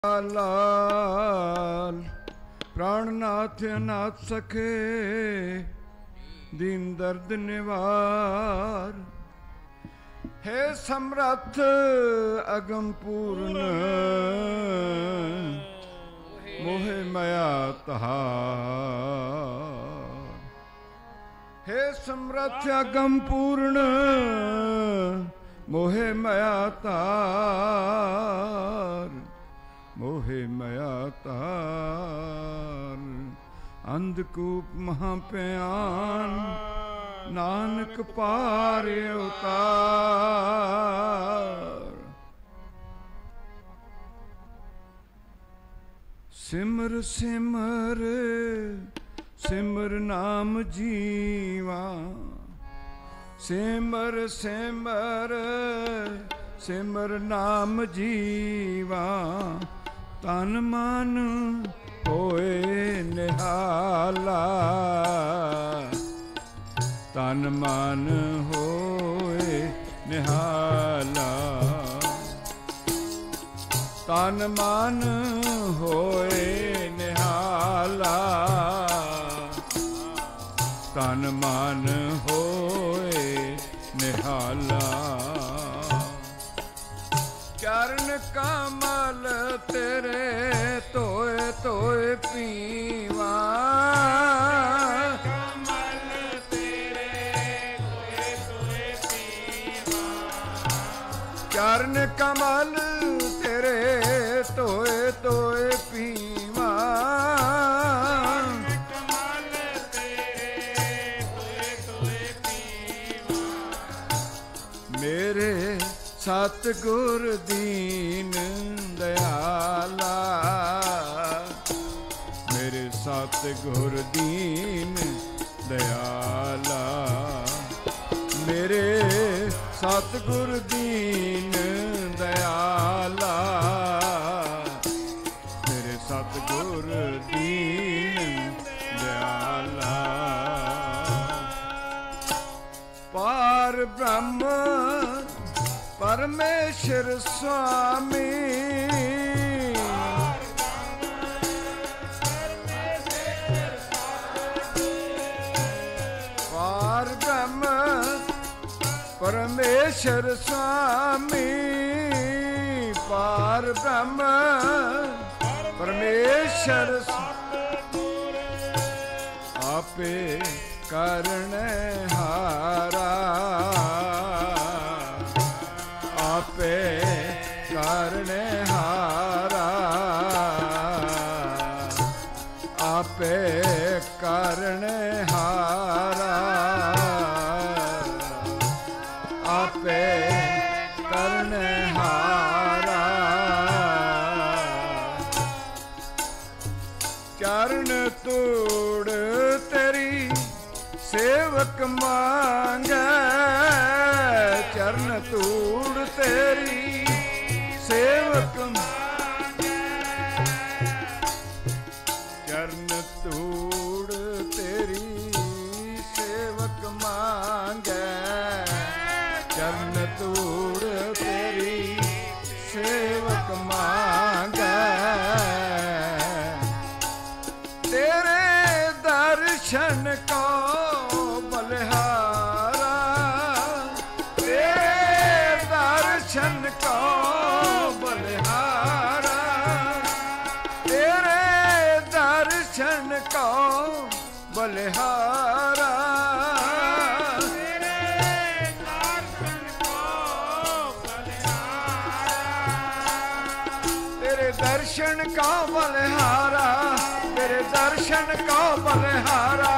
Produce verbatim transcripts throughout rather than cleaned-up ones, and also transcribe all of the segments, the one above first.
ਲਾਲ ਪ੍ਰਾਣਨਾਥ ਅਨਾਥ ਸਖੇ ਦੀਨ ਦਰਦ ਨਿਵਾਰ ਹੈ ਸਮਰੱਥ ਅਗਮ ਪੂਰਨ ਮੋਹਿ ਮਾਇਆ ਤਹਾਰ ਹੈ ਸਮਰੱਥ ਅਗਮ ਪੂਰਨ ਮੋਹਿ ਮਾਇਆ ਤਾਰ ਮੋਹਿ ਮਾਇਆ ਤਾਰ ਅੰਧਕੂਪ ਮਹਾਪਿਆਨ ਨਾਨਕ ਪਾਰ ਉਤਾਰ ਸਿਮਰ ਸਿਮਰ ਸਿਮਰ ਨਾਮ ਜੀਵਾ ਸਿਮਰ ਸਿਮਰ ਸਿਮਰ ਨਾਮ ਜੀਵਾ ਤਨ ਮਨ ਹੋਏ ਨਿਹਾਲਾ ਤਨ ਮਨ ਹੋਏ ਨਿਹਾਲਾ ਤਨ ਮਨ ਹੋਏ ਨਿਹਾਲਾ ਤਨ ਮਨ ਹੋਏ ਨਿਹਾਲਾ ਚਰਨ ਕਮਲ ਤੇਰੇ ਧੋਏ ਧੋਏ ਪੀਵਾ ਕਮਲ ਤੇਰੇ ਧੋਏ ਧੋਏ ਪੀਵਾ ਚਰਨ ਕਮਲ ਤੇਰੇ ਧੋਏ ਧੋਏ ਪੀਵਾ ਕਮਲ ਤੇਰੇ ਧੋਏ ਧੋਏ ਪੀਵਾ ਮੇਰੇ ਸਤਿਗੁਰ ਦੀਨ ਦਇਆਲਾ ਮੇਰੇ ਸਤਿਗੁਰ ਦੀਨ ਦਇਆਲਾ ਮੇਰੇ ਸਤਿਗੁਰ ਦੀਨ ਦਇਆਲਾ ਮੇਰੇ ਸਤਿਗੁਰ ਦੀਨ ਦਇਆਲਾ ਪਾਰ ਬ੍ਰਹਮ परमेश्वर स्वामी पार ब्रह्म परमेश्वर स्वामी पार ब्रह्म परमेश्वर आपे करण हारा आपे करने हारा आपे करने हारा आपे करने हारा चरण तोड़ तेरी सेवक मांगे चरण तोड़ तेरी सेवक चरण तोड़ तेरी सेवक मांगे चरण तोड़ तेरी सेवक मांगे तेरे दर्शन को बलिहारा दर्शन को बलिहारा तेरे दर्शन को बलिहारा तेरे दर्शन को बलिहारा तेरे दर्शन को बलिहारा तेरे दर्शन को बलिहारा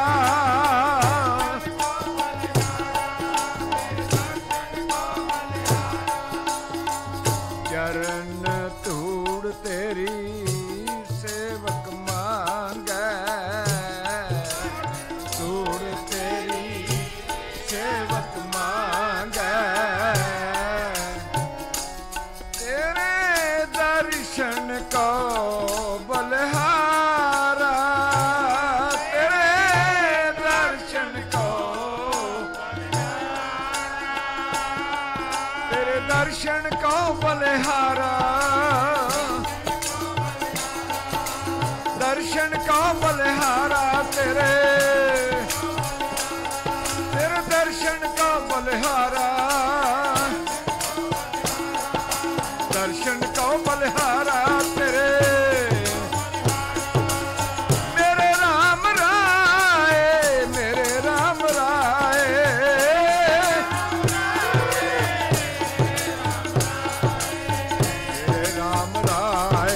चरण तूड़ तेरी सेवक मांगे तूड़ तेरी सेवक मांगे तेरे दर्शन को बलिहारा तेरे दर्शन को तेरे दर्शन को बलिहारा दर्शन का बलिहारा तेरे तेरे दर्शन का बलिहारा दर्शन का बलिहारा तेरे मेरे राम राय मेरे राम राय मेरे राम राय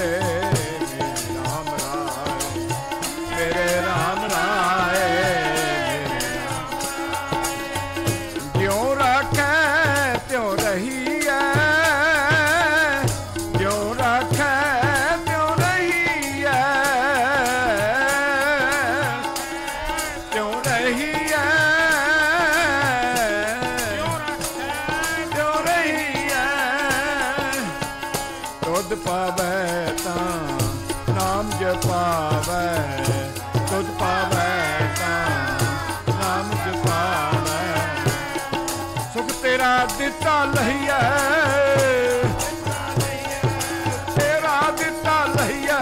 मेरे राम राय ज्यों रखे त्यों रही पावे तां नाम जपावे तुद पावे तां नाम जपावे सुख तेरा दिता लहिया तेरा दिता लहिया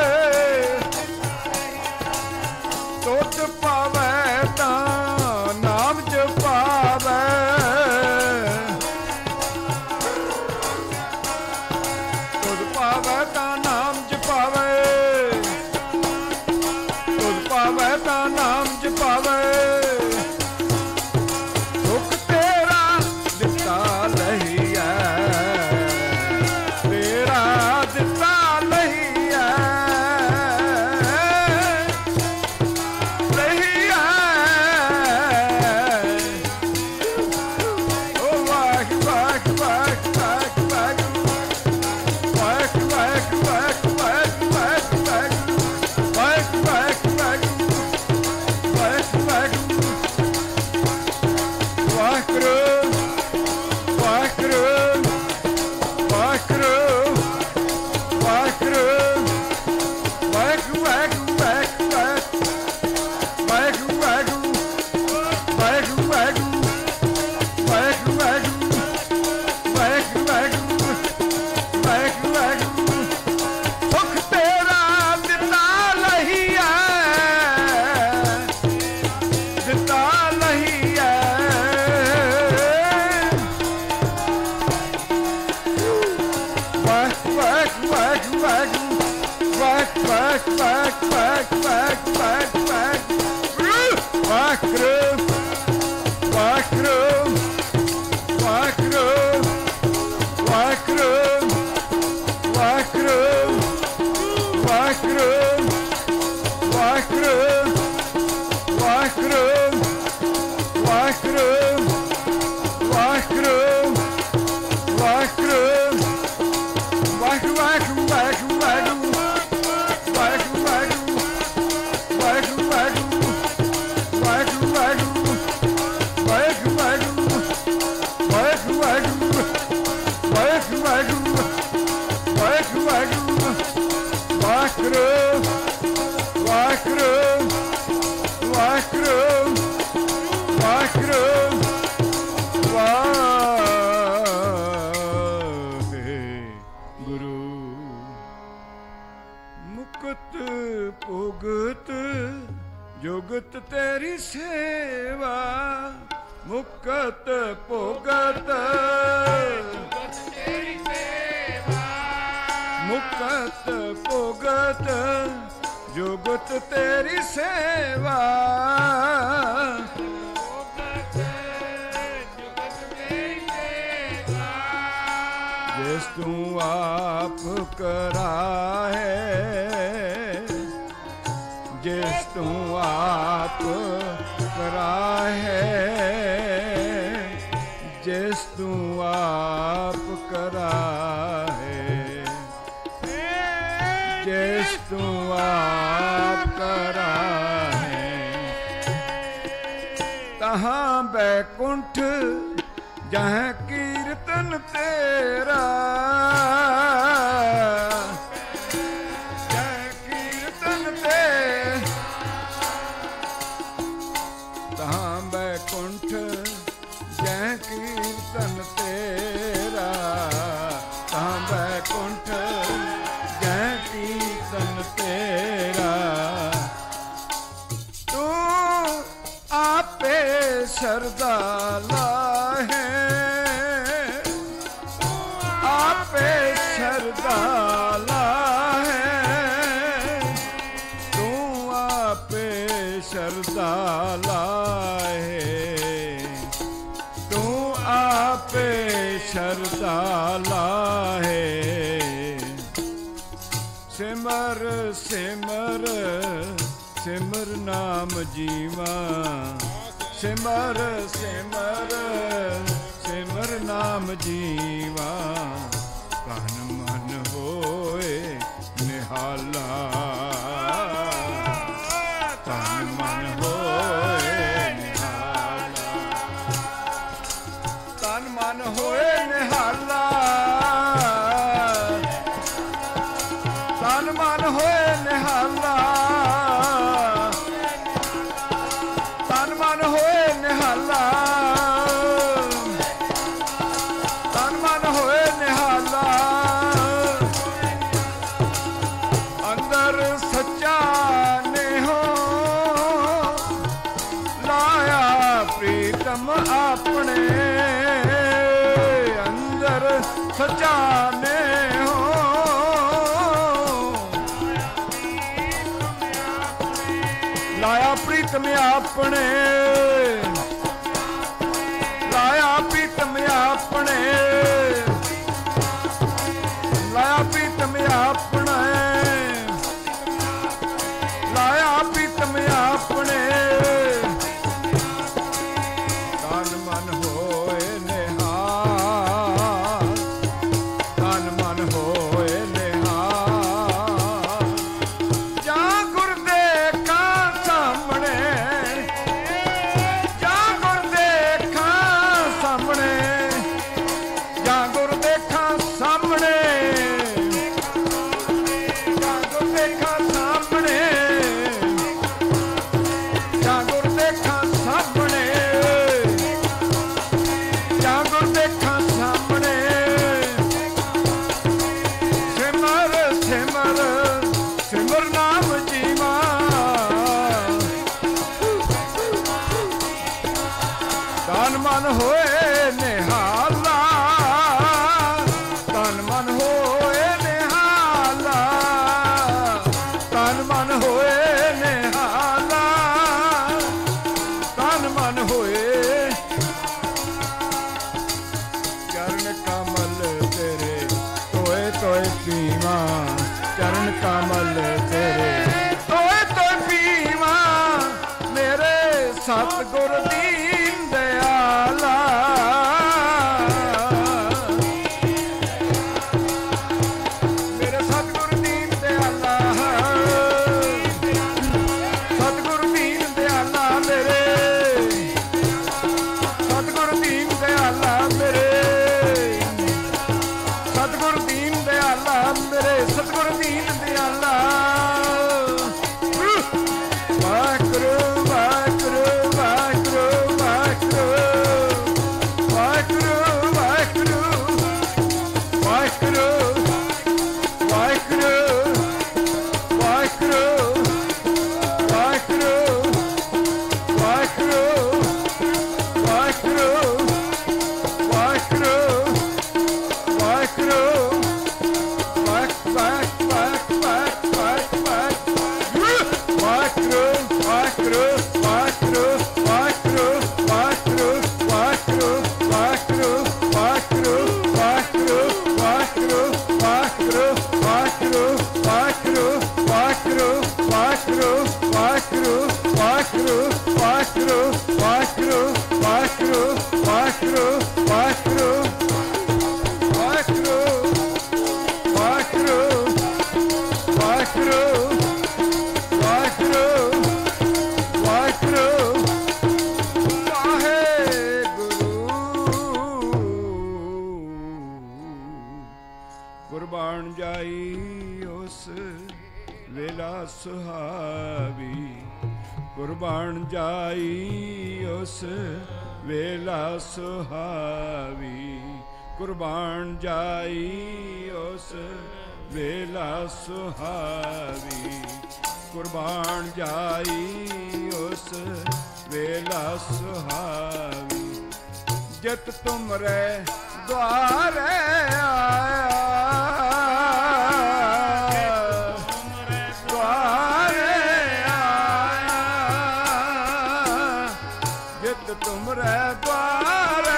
तुद पावे तां नाम जपावे पावे ता नाम जपावे तुझ पावे ता नाम जपावे सुख तेरा दिता लहिया तेरा दिता लहिया लहिया ओ वाह वाह वाह वाह वाह जुगत तेरी सेवा मुकत भुगत तेरी सेवा मुकत भुगत जुगत तेरी सेवा जिस तू आप कराए जिस तू आप कराए जिस तू आप कराए जिस तू आप कराए तहाँ बैकुंठ जहाँ कीर्तन तेरा बैकुंठ जय कीर्तन तेरा तां बैकुंठ जय कीर्तन तेरा शरदा लाहे, आपे शरदा लाहे, तू आपे शरदा लाहे, तू आपे शरदा लाहे। सिमर सिमर सिमर नाम जीवा, सिमर सिमर सिमर नाम जीवा, तन मन होए निहाला, तन मन होए निहाला, तन मन होए निहाला, तन मन होए निहाला, तन मन होए निहाला, तन मन होए निहाला। अंदर सच्चा ने हो लाया प्रीतम अपने, अंदर सच्चा ने हो लाया प्रीतम अपने, लाया प्रीतम अपने, लाया प्रीतम अपने, लाया प्रीतम अपने। तन मन होए निहाल, तन मन होए निहाल, जा गुर देखा सामने, जा गुर देखा सामने, जा गुर देखा सामने, जा गुर देखा सामने, जा गुर देखा सामने, जा गुर देखा सामने। सिमर सिमर सिमर नाम जीवा, तन मन होए निहाला, तन मन होए निहाला, तन मन होए निहाला, तन मन होए। चरण कमल तेरे तोए तोए पीवा, चरण कमल तेरे तोए तोए पीवा, मेरे सतगुर दीन दयाला, मेरे सतगुर दीन दयाला, सतगुर दीन दयाला मेरे, सतगुर दीन दयाला मेरे, सतगुर दीन दयाला मेरे, सतगुर दीन दयाला। वाहिगुरू वाहिगुरू वाहिगुरू वाहिगुरू, वाहिगुरू वाहिगुरू, वाहिगुरू वाहिगुरू, वाहिगुरू वाहिगुरू, वाहिगुरू वाहिगुरू, वाहिगुरू ਕੁਰਬਾਨ ਜਾਈ ਉਸ ਵੇਲਾ ਸੁਹਾਵੀ, ਕੁਰਬਾਨ ਜਾਈ ਉਸ ਵੇਲਾ ਸੁਹਾਵੀ, ਕੁਰਬਾਨ ਜਾਈ ਉਸ ਵੇਲਾ ਸੁਹਾਵੀ, ਕੁਰਬਾਨ ਜਾਈ ਉਸ बेला सुहावी जित तुमरे द्वारे आया द्वारे आया जित तुमरे द्वारे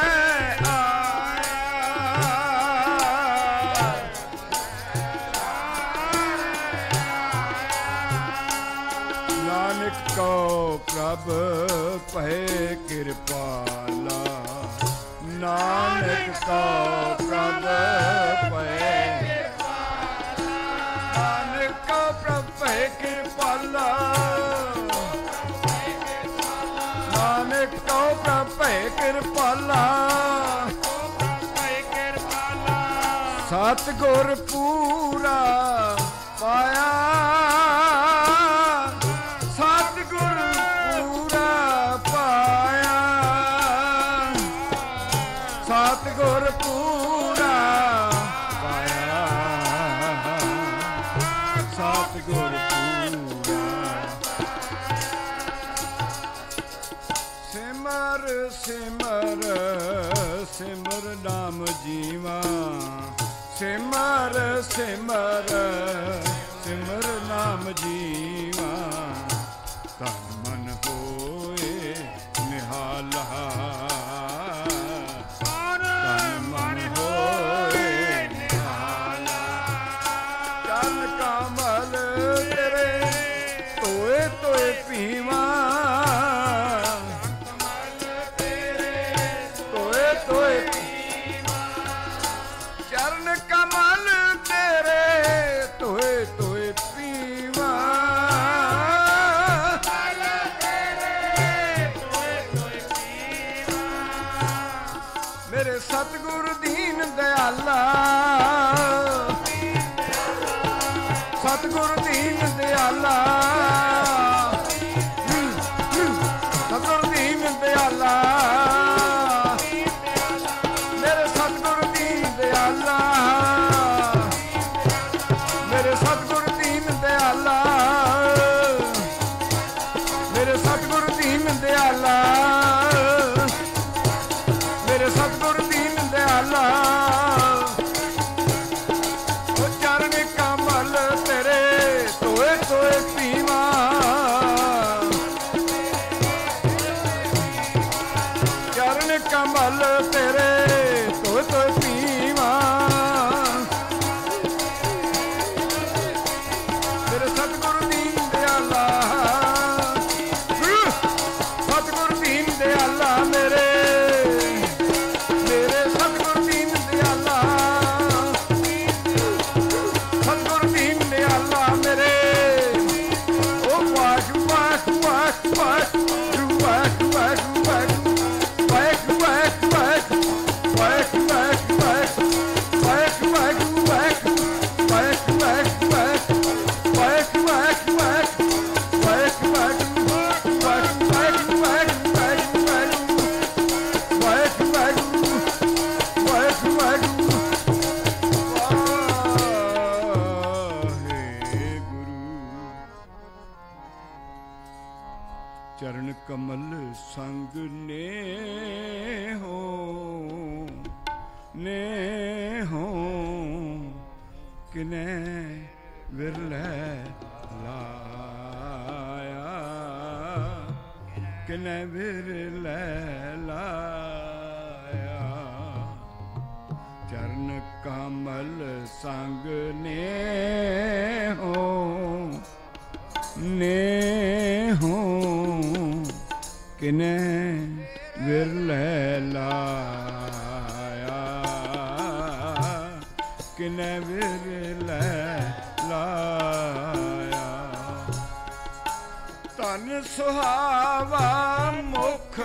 को प्रभ पहे कृपाला नानक को प्रभ पहे नानक को प्रभ पहे कृपाला नानक को प्रभ पहे कृपाला सतगुर पूरा पाया सतगुर पूरा पाया सतगुर पूरा सिमर सिमर सिमर नाम जीवा सिमर सिमर सिमर नाम जीवा तन मन होए निहाला पीवा तोए तोए चरण कमल तेरे तोए तोए पीवा मेरे सतगुरु दीन दयाला सतगुरु दीन दयाला सतगुरु दीन दयाला मेरे सतगुरु दीन दयाला मेरे सतगुरु दीन दयाला मेरे सतगुरु दीन दयाला मेरे सतगुरु दीन दयाला ओ चरण कमल तेरे तोए तोए पीवा कमल तेरे तो तो पीवा मेरे सतगुरु दीन दयाला सतगुरु दीन दयाला मेरे मेरे सतगुरु दीन दयाला सतगुरु दीन दयाला मेरे ओ वाह वाह वाह वाह वाह वाह वाह चरण कमल संग ने हो ने हो किने विरले लाया किने विरले लाया चरण कमल संग ने हो ने हो किने विरले लाया किने विरले लाया तन सुहावा मुख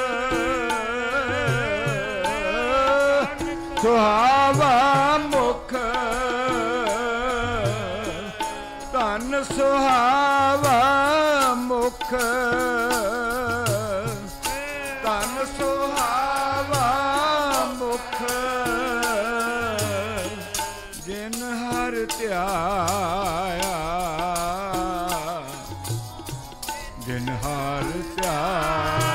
सुहावा मुख तन सुहावा मुख तन सुहावा मुख जिन हर त्याया जिन हर त्याया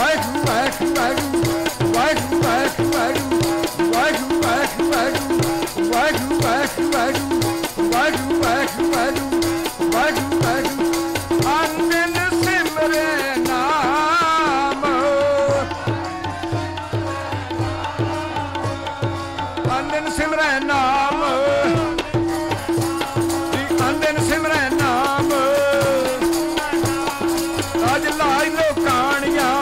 ਵਾਹਿਗੁਰੂ ਵਾਹਿਗੁਰੂ ਵਾਹਿਗੁਰੂ ਵਾਹਿਗੁਰੂ ਵਾਹਿਗੁਰੂ ਵਾਹਿਗੁਰੂ ਵਾਹਿਗੁਰੂ ਵਾਹਿਗੁਰੂ ਵਾਹਿਗੁਰੂ ਵਾਹਿਗੁਰੂ ਵਾਹਿਗੁਰੂ ਵਾਹਿਗੁਰੂ ਅੰਨ ਸਿਮਰੇ ਨਾਮ ਅੰਨ ਸਿਮਰੇ ਨਾਮ ਅੰਨ ਸਿਮਰੇ ਨਾਮ ਰਾਜ ਲਾਜ ਲੋਕਾਣੀਆਂ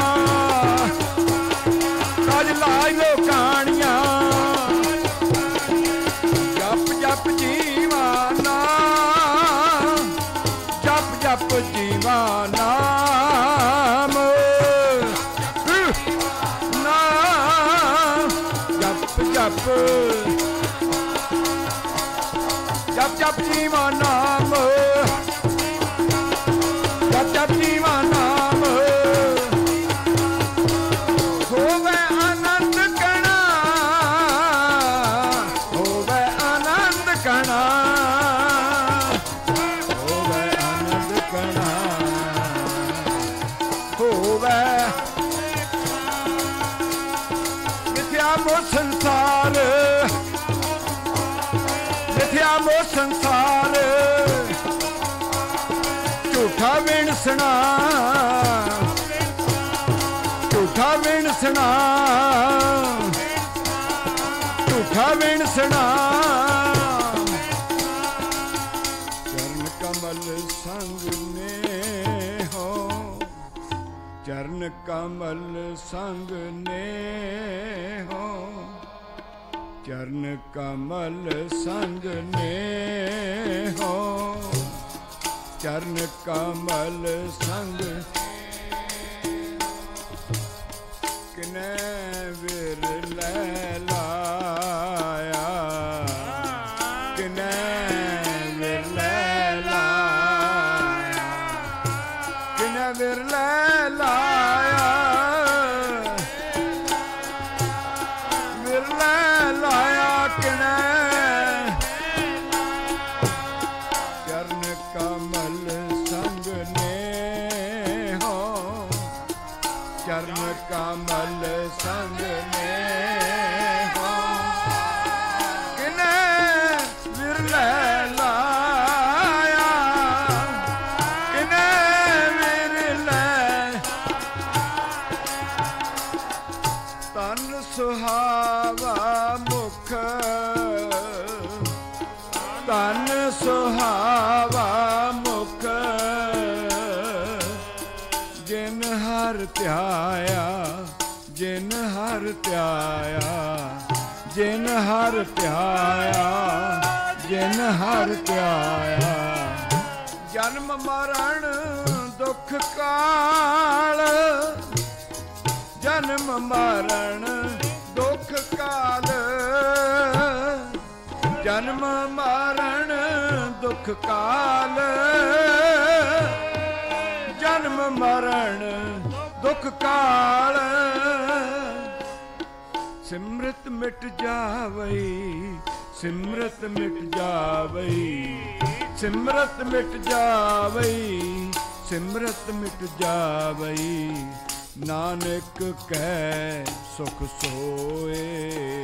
ਰਾਜ ਲਾਜ ਲੋਕਾਣੀਆਂ ਜਪ ਜਪ ਜੀਵਾ ਨਾਮ ਜਪ ਜਪ ਜੀਵਾ ਨਾਮ ਨਾਮ ਜਪ ਜਪ ਜਪ ਜਪ ਜੀਵਾ ਨਾਮ ਜਪ ਜਪ ਜੀਵਾ ਨਾਮ ਹੋਵੇ ਆਨੰਦ ਕਣਾ ਹੋਵੇ ਆਨੰਦ ਕਣਾ ਹੋਵੇ ਆਨੰਦ ਕਣਾ ਹੋਵੇ ਮਿਥਿਆ ਮੋ ਸੰਸਾਰ ਮਿਥਿਆ ਮੋ ਸੰਸਾਰ ਝੂਠਾ ਵਿਣਸਣਾ ਝੂਠਾ ਵਿਣਸਣਾ ਝੂਠਾ ਵਿਣਸਣਾ ਚਰਨ ਕਮਲ ਸੰਗ ਨੇ ਹੋ ਚਰਨ ਕਮਲ ਸੰਗ ਨੇ ਹੋ ਚਰਨ ਕਮਲ ਸੰਗ ਨੇ ਹੋ ਚਰਨ ਕਮਲ ਸੰਗ ਕਿਨੇ ਵਿਰਲੇ ਲਾਇਆ ਕਿਨੇ ਵਿਰਲੇ ਲਾਇਆ ਕਿਨੇ ਵਿਰਲੇ ਲਾਇਆ ਵਿਰਲੇ ਲਾਇਆ ਕਿਨੇ ਚਰਨ ਕਮਲ ਸੰਗ ਨੇ ਹੋ ਚਰਨ ਕਮਲ ਸੰਗ ਨੇ ਹੋ ਕਿਨੇ ਵਿਰਲੇ ਲਾਇਆ ਕਿਨੇ ਵਿਰਲੇ ਤਨ ਸੁਹਾਵਾ ਮੁਖ ਤਨ ਸੁਹਾਵਾ ਮੁਖ ਜਿਨ ਹਰ ਧਿਆਇਆ ਜਿਨ ਹਰ ਧਿਆਇਆ ਜਿਨ ਹਰ ਧਿਆਇਆ ਜਿਨ ਹਰ ਧਿਆਇਆ ਜਨਮ ਮਰਨ ਦੁਖ ਕਾਲ ਜਨਮ ਮਰਨ ਦੁਖ ਕਾਲ ਜਨਮ ਮਰਨ ਦੁਖ ਕਾਲ ਜਨਮ ਮਰਨ ਦੁਖ ਕਾਲ ਸਿਮਰਤ ਮਿਟ ਜਾਵਈ ਸਿਮਰਤ ਮਿਟ ਜਾਵਈ ਸਿਮਰਤ ਮਿਟ ਜਾਵਈ ਸਿਮਰਤ ਮਿਟ ਜਾਵਈ ਨਾਨਕ ਕਹਿ ਸੁਖ ਸੋਏ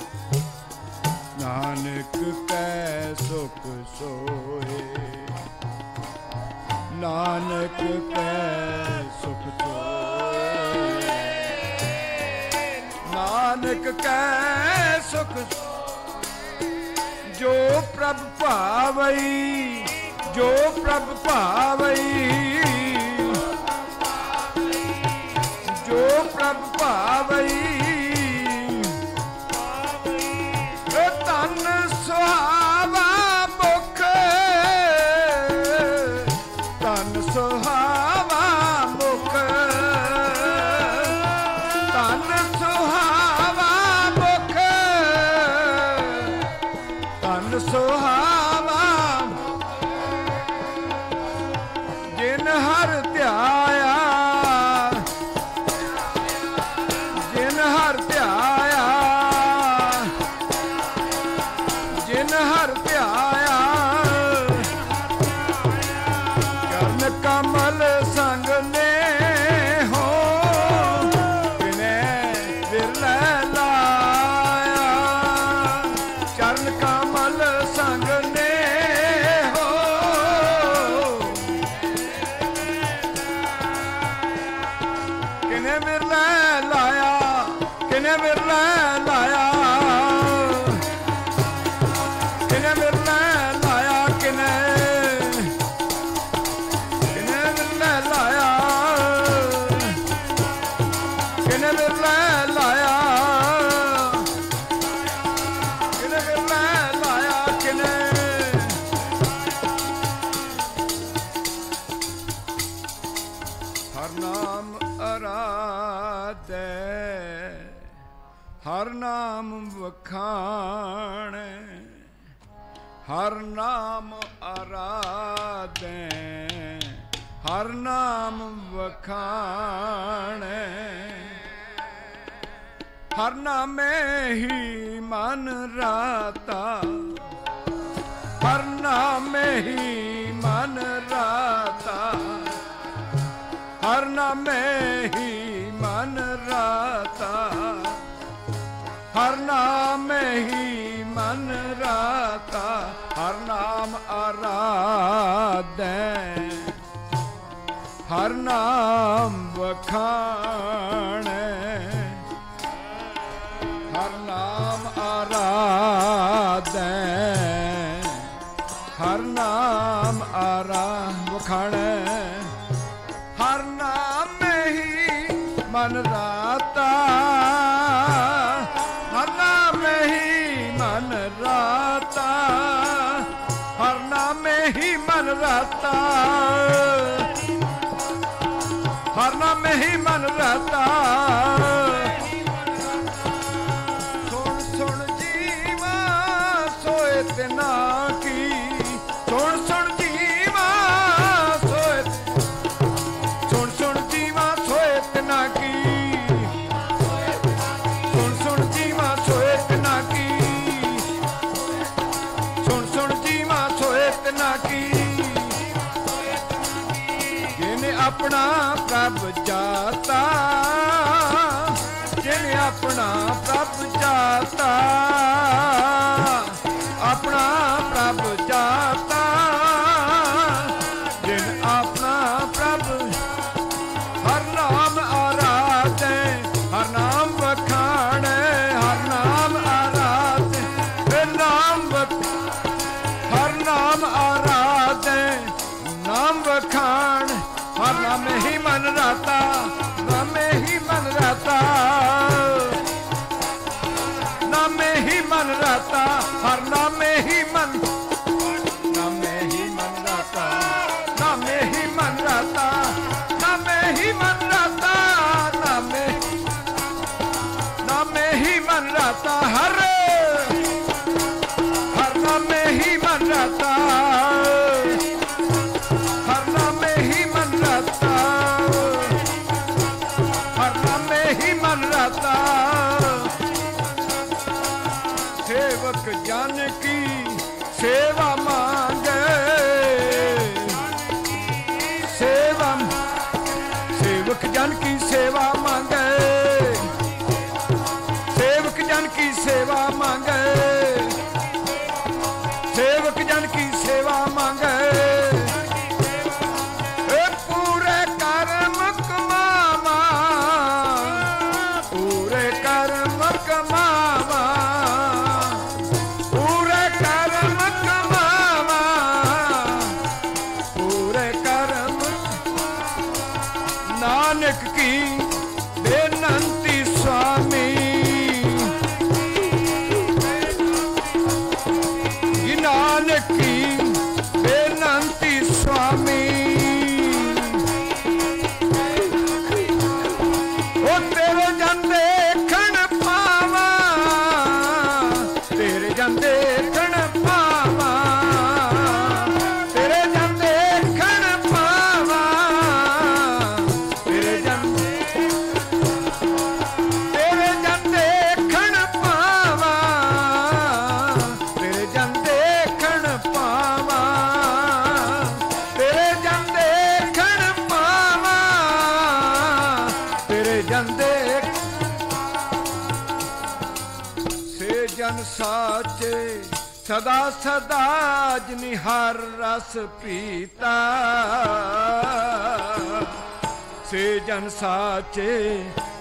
ਨਾਨਕ ਕਹਿ ਸੁਖ ਸੋਏ ਨਾਨਕ ਕਹਿ ਸੁਖ ਸੋਏ ਨਾਨਕ ਕਹਿ ਸੁਖ ਜੋ ਪ੍ਰਭ ਭਾਵਈ ਜੋ ਪ੍ਰਭ ਭਾਵਈ ਜੋ ਪ੍ਰਭ ਭਾਵਈ ਤਨ ਸੁਹਾਵਾ ਮੁਖ ਤਨ ਸੁਹਾਵਾ ਮੁਖ ਤਨ ਸੁਹਾਵਾ ਮੁਖ ਤਨ ਸੁਹਾਵਾ ਜਿਨ ਹਰ ਧਿਆਇਆ ਜਿਨ ਹਰ ਧਿਆਇਆ ਜਿਨ ਹਰ ਧਿਆਇਆ ਚਰਨ ਕਮਲ ਸੰਗ ਨੇ ਹੋ ਲਾਇਆ ਕਿਨੇ ਵਿਰਲੇ ਲਾਇਆ ਕਿਨੇ ਵਿਰਲੇ ਲਾਇਆ ਕਿਨੇ ਕਿਨੇ ਵਿਰਲੇ ਲਾਇਆ ਕਿਨੇ ਵਿਰਲੇ ਲਾਇਆ ਕਿਨੇ ਵਿਰਲੇ ਲਾਇਆ ਕਿਨੇ ਹਰ ਨਾਮ ਅਰਾਧੈ ਹਰ ਨਾਮ ਵਖਾਣੈ ਹਰ ਨਾਮ ਅਰਾਧੈ ਹਰ ਨਾਮ ਵਖਾਣੈ ਹਰ ਨਾਮੇ ਹੀ ਮਨ ਰਾਤਾ ਹਰ ਨਾਮੇ ਹੀ ਮਨ ਰਾਤਾ ਹਰ ਨਾਮੇ ਹੀ ਮਨ ਰਾਤਾ ਹਰ ਨਾਮੇ ਹੀ ਮਨ ਰਾਤਾ ਹਰ ਨਾਮ ਅਰਾਧੈ ਹਰ ਨਾਮ ਵਖਾਣੈ ਹਰ ਨਾਮ ਅਰਾਧੈ ਹਰ ਨਾਮ ਆਰਾ ਵਖਾਣੈ ਹਰ ਨਾਮ ਹੀ ਮਨ ਰਾਤਾ ਹਰ ਨਾਮ ਹੀ ਮਨ ਰਾਤਾ ਹਰ ਨਾਮ ਹੀ ਮਨ ਰਾਤਾ ਹਰ ਨਾਮ ਹੀ ਮਨ ਰਾਤਾ ਸੁਣ ਸੁਣ ਜੀਵਾ ਸੋਏ ਤਿਨਾ ਕੀ ਸੁਣ ਸੁਣ ਜੀਵਾ ਸੋਏ ਸੁਣ ਸੁਣ ਜੀਵਾ ਸੋਏ ਤਿਨਾ ਕੀ ਸੁਣ ਸੁਣ ਜੀਵਾ ਸੋਏ ਤਿਨਾ ਕੀ ਸੁਣ ਸੁਣ ਜੀਵਾ ਸੋਏ ਤਿਨਾ ਕੀ ਜਿਨੇ ਆਪਣਾ ਪ੍ਰਭ ਜਾਤਾ ਜਿਨੇ ਆਪਣਾ ਪ੍ਰਭ ਜਾਤਾ ਆਪਣਾ ਪ੍ਰਭ ਜਾਤਾ ਜਿਨ ਆਪਣਾ ਪ੍ਰਭ ਹਰ ਨਾਮ ਆਰਾਧੈ ਹਰ ਨਾਮ ਵਖਾਣੈ ਹਰ ਨਾਮ ਆਰਾਧੈ ਹਰ ਨਾਮ ਹਰ ਨਾਮ ਆਰਾਧੈ ਨਾਮ ਵਖਾਣ ਹਰ ਨਾਮੇ ਹੀ ਮਨ ਰਾਤਾ ਨਾਮੇ ਹੀ ਮਨ ਰਾਤਾ ਨਾਮੇ ਹੀ ਮਨ ਰਾਤਾ ਹਰ ਨਾਮੇ ਹੀ ਮਨ ਨਾਮੇ ਹੀ ਮਨ ਰਾਤਾ ਨਾਮੇ ਹੀ ਮਨ ਰਾਤਾ ਨਾਮੇ ਹੀ ਮਨ ਰਾਤਾ ਨਾਮੇ ਨਾਮੇ ਹੀ ਮਨ ਰਾਤਾ ਹਰ ਹਰ ਨਾਮੇ ਹੀ ਮਨ ਰਾਤਾ ਹਰ ਨਾਮੇ ਹੀ ਮਨ ਰਾਤਾ ਹਰ ਨਾਮੇ ਹੀ ਮਨ ਰਾਤਾ ਸੇਵਕ ਜਨ ਕੀ ਸੇਵਾ ਮੰਗੇ ਸੇਵਾ ਸੇਵਕ ਜਨ ਕੀ ਸੇਵਾ ਮੰਗੇ ਸੇਵਕ ਜਨ ਕੀ ਸੇਵਾ ਮੰਗੇ ਸੇਵਕ ਜਨ ਕੀ ਸੇਵਾ ਮੰਗੇ ਪੂਰੇ ਕਰਮ ਕਮਾਵਾ ਪੂਰੇ ਕਰਮ ਕਮਾਵਾ ਪੂਰੇ ਕਰਮ ਕਮਾਵਾ ਪੂਰੇ ਕਰਮ ਨਾਨਕ ਕੀ ਬੇਨੰਤੀ ਸੁਆਮੀ ਨਾਨਕ ਕੀ ਬੇਨੰਤੀ ਸੁਆਮੀ ਉਹ ਤੇਰੇ ਜਨ ਦੇਖਣ ਪਾਵਾ ਤੇਰੇ ਜਨ ਦੇਖਣ ਪਾਵਾ ਤੇਰੇ ਜਨ ਦੇਖਣ ਪਾਵਾ ਤੇਰੇ ਜਨ ਤੇਰੇ ਜਨ ਦੇਖਣ ਪਾਵਾ ਤੇਰੇ ਜਨ ਦੇਖਣ ਪਾਵਾ ਤੇਰੇ ਜਨ ਦੇਖਣ ਪਾਵਾ ਤੇਰੇ ਜਨ ਦੇਖ ਸੇ ਜਨ ਸਾਚੇ ਸਦਾ ਸਦਾ ਜਿਨਿ ਹਰ ਰਸ ਪੀਤਾ ਸੇ ਜਨ ਸਾਚੇ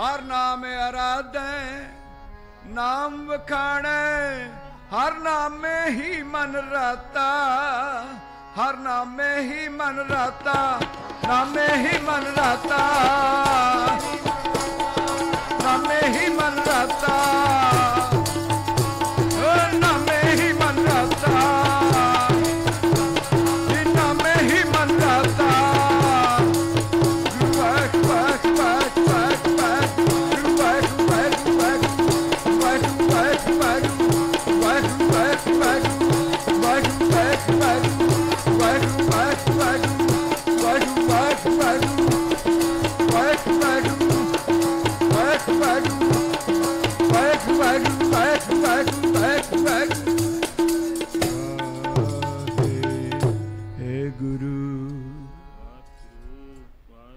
हर नाम आराधे नाम वखाणे, हर नाम में ही मन राता, हर नाम में ही मन राता, नाम में ही मन राता।